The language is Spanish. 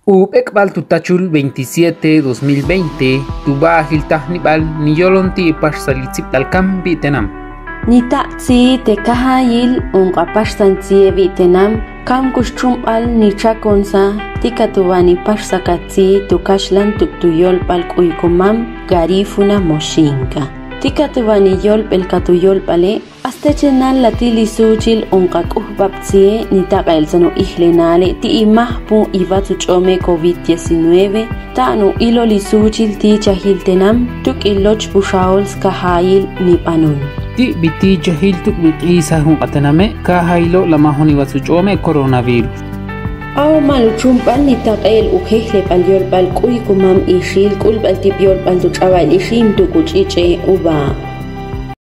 Upekbal tutachul 27-2020 tubahil tahnibal niyolonti parsalitzip talkam bitenam. Nitatsi te kahayil unqapashtantie bitenam kam kustrumbal nichakonsa tikatubani parsakatsi tukashlan tuktuyolpal kuykumam garifuna moshinka. Tikatubani yolpel katuyolpale astechenal latili suchil unqakuhbaptsie nitaqaelsano ihlenale ti imahpu ibatuchome COVID-19 tanu iloli suchil ti chahiltenam tuk iloch pushaols kahayil nipanun. Ti biti jahil tuk wikisa hunqataname kahaylo lamahoni wasuchome coronavirus. Aw maluchumpal nitaqel uhehle palyolpal kuykumam ishil kulpal tipiolpal tuchawal ishim tukuchiche uba.